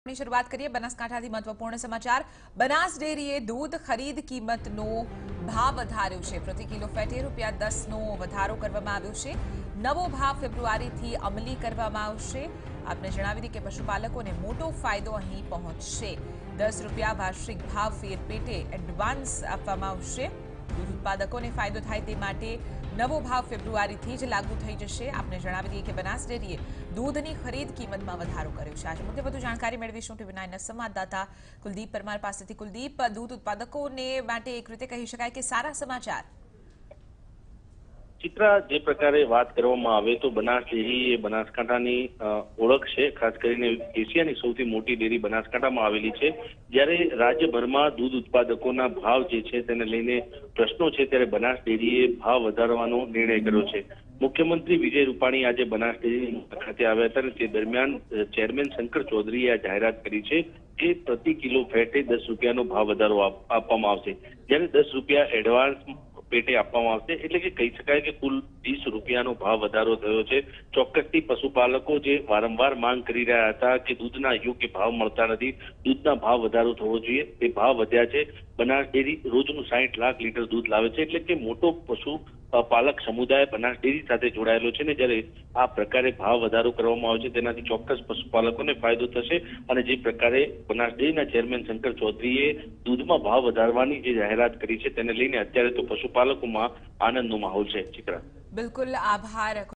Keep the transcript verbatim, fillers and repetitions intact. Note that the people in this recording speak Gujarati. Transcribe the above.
ની શરૂઆત કરીએ બનાસકાંઠાથી મહત્વપૂર્ણ સમાચાર। બનાસ ડેરીએ દૂધ ખરીદ કિંમતનો ભાવ વધાર્યો છે। પ્રતિ કિલો ફેટે રૂપિયા દસ નો વધારો કરવામાં આવ્યો છે। નવો ભાવ ફેબ્રુઆરીથી અમલી કરવામાં આવશે। આપને જણાવી દઈએ કે પશુપાલકોને મોટો ફાયદો અહીં પહોંચશે। દસ રૂપિયા વાર્ષિક ભાવ ફેર પેટે એડવાન્સ આપવામાં આવશે। દૂધ ઉત્પાદકોને ફાયદો થાય તે માટે નવો ભાવ ફેબ્રુઆરીથી જ લાગુ થઈ જશે। આપને જણાવી દઈએ કે બનાસ ડેરીએ દૂધની ખરીદ કિંમતમાં વધારો કર્યો છે। આજે મુદ્દે વધુ જાણકારી મેળવીશું ટીવી નાઇનના સંવાદદાતા કુલદીપ પરમાર પાસેથી। કુલદીપ, દૂધ ઉત્પાદકોને માટે એક રીતે કહી શકાય કે સારા સમાચાર। ચિત્રા, જે પ્રકારે વાત કરવામાં આવે તો બનાસ ડેરી એ બનાસકાંઠાની ઓળખ છે। ખાસ કરીને એશિયાની સૌથી મોટી ડેરી બનાસકાંઠામાં આવેલી છે। જ્યારે રાજ્યભરમાં દૂધ ઉત્પાદકોના ભાવ જે છે તેને લઈને પ્રશ્નો છે, ત્યારે બનાસ ડેરીએ ભાવ વધારવાનો નિર્ણય કર્યો છે। મુખ્યમંત્રી વિજય રૂપાણી આજે બનાસ ડેરીની મુલાકાતે આવ્યા હતા અને તે દરમિયાન ચેરમેન શંકર ચૌધરીએ આ જાહેરાત કરી છે કે પ્રતિ કિલો ફેટે દસ રૂપિયાનો ભાવ વધારો આપવામાં આવશે। જ્યારે દસ રૂપિયા એડવાન્સ પેટે આપવામાં આવશે, એટલે કે કહી શકાય કે કુલ વીસ રૂપિયાનો ભાવ વધારો થયો છે। ચોક્કસથી પશુપાલકો જે વારંવાર માંગ કરી રહ્યા હતા કે દૂધના યોગ્ય ભાવ મળતા નથી, દૂધના ભાવ વધારો થવો જોઈએ, તે ભાવ વધ્યા છે। બનાસ ડેરી રોજનું સાહીઠ લાખ લીટર દૂધ લાવે છે, એટલે કે મોટો પશુ પાલક સમુદાય બનાસ ડેરી સાથે જોડાયેલો છે ને જ્યારે આ પ્રકારે ભાવ વધારો કરવામાં આવે છે તેનાથી ચોક્કસ પશુપાલકોને ફાયદો થશે। અને જે પ્રકારે બનાસ ડેરીના ચેરમેન શંકર ચૌધરીએ દૂધમાં ભાવ વધારવાની જે જાહેરાત કરી છે તેને લઈને અત્યારે તો પશુપાલકોમાં આનંદનો માહોલ છે। ચિત્રા, બિલકુલ આભાર।